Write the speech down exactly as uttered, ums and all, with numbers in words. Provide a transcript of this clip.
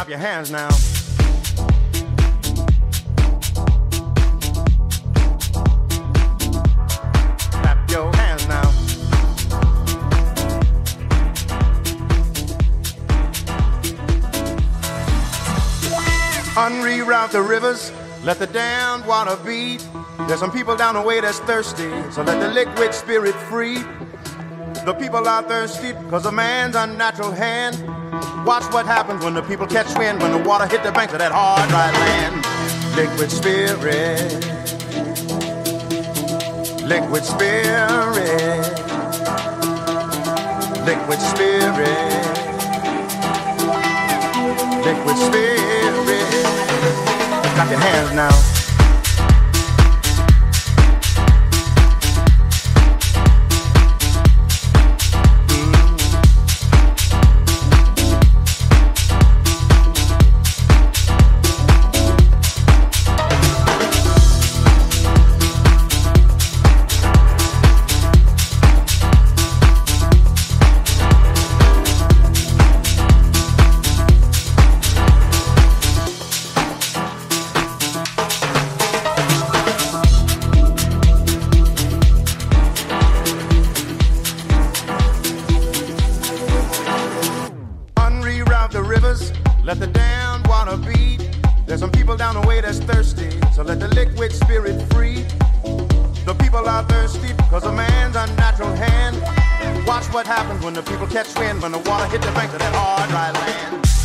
Clap your hands now. Clap your hands now. Unreroute the rivers, let the damned water beat. There's some people down the way that's thirsty, so let the liquid spirit free. The people are thirsty because of man's unnatural hand. Watch what happens when the people catch wind, when the water hit the banks of that hard, dry land. Liquid spirit, liquid spirit, liquid spirit, liquid spirit. Clap your hands now. Let the damned water beat. There's some people down the way that's thirsty, so let the liquid spirit free. The people are thirsty because of man's unnatural hand. Watch what happens when the people catch wind, when the water hit the banks of that hard, dry land.